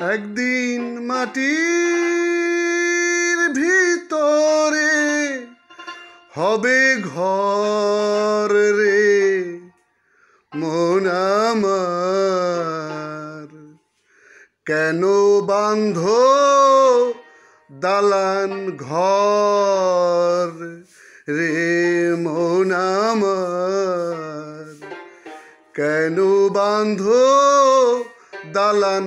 একদিন মাটির ভিতরে হবে ঘর রে মন আমার। কেন বাঁধো দালান ঘর রে মন আমার। কেন বাঁধো দালান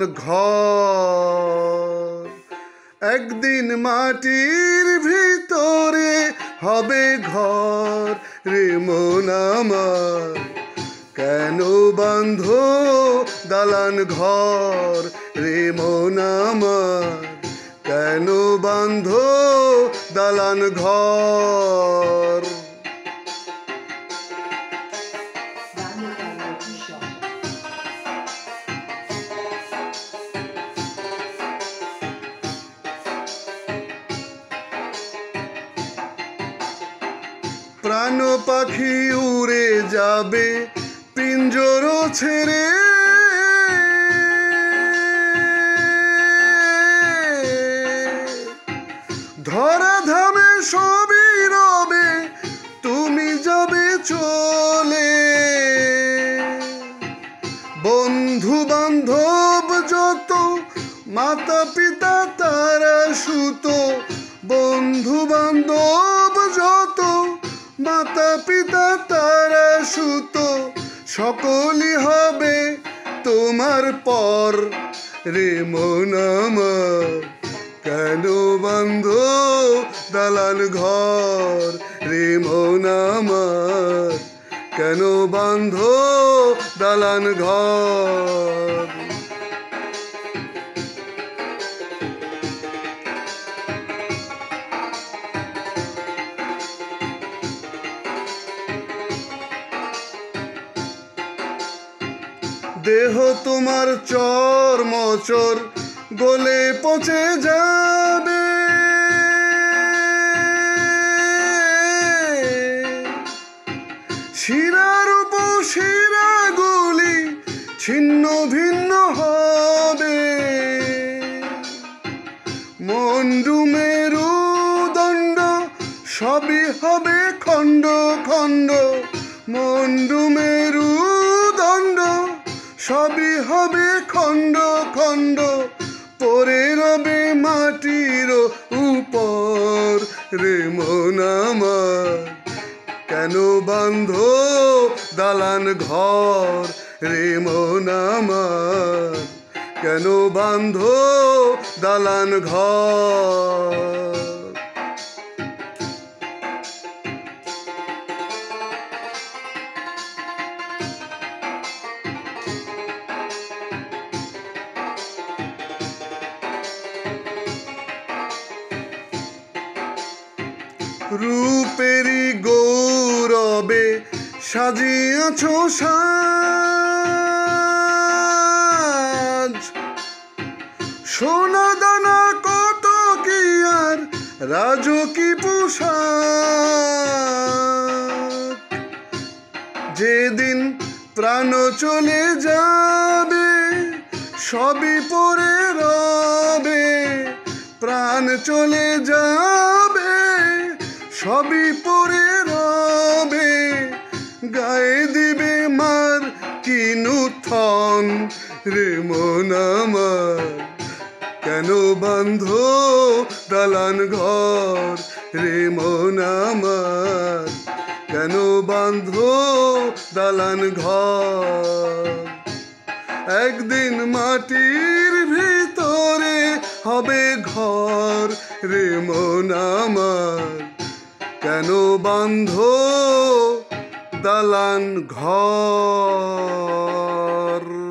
ঘর। একদিন মাটির ভিতরে হবে ঘর রে মন আমার। কেন বাঁধো দালান ঘর রে মন আমার। কেন বাঁধো দালান ঘর। প্রাণ পাখি উড়ে যাবে পিঞ্জর ছেড়ে। ধরা ধামে সবই রবে তুমি যাবে চলে। বন্ধু বান্ধব যত মাতা পিতা তারা সুত। বন্ধু বান্ধব যত মাতা পিতা তারা সুত। সকলই হবে তোমার পর রে মন আমার। কেন বাঁধো দালান ঘর রে মন আমার। কেন বাঁধো দালান ঘর। দেহ তোমার চর্মচর গলে পচে যাবে। শিরার উপশিরাগুলি ছিন্ন ভিন্ন হবে। মন্ডু মেরুদণ্ড সবই হবে খণ্ড খণ্ড। মন্ডু মেরুদণ্ড সবই হবে খণ্ড খণ্ড। পরে রবে মাটির উপর রে মন আমার। কেন বাঁধো দালান ঘর রে মন আমার। কেন বাঁধো দালান ঘর। রূপেরই গৌরবে সাজিয়াছ সাজ। সোনা দানা কত কি আর রাজকী পোশাক। যেদিন প্রাণ চলে যাবে সবই পরে রবে। প্রাণ চলে যাবে সবই পরে রবে। গায়ে দিবে মার কি নূতন রে মন আমার। কেন বাঁধো দালান ঘর রে মন আমার। কেন বাঁধো দালান ঘর। একদিন মাটির ভিতরে হবে ঘর রে মন আমার। কেন বাঁধো দালান ঘর।